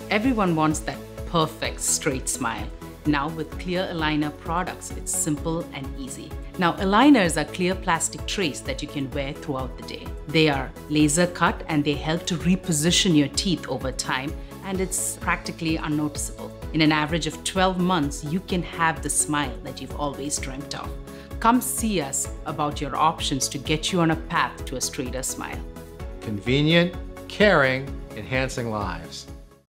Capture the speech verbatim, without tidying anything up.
Everyone wants that perfect straight smile. Now with clear aligner products, it's simple and easy. Now aligners are clear plastic trays that you can wear throughout the day. They are laser cut and they help to reposition your teeth over time, and it's practically unnoticeable. In an average of twelve months, you can have the smile that you've always dreamt of. Come see us about your options to get you on a path to a straighter smile. Convenient, caring, enhancing lives.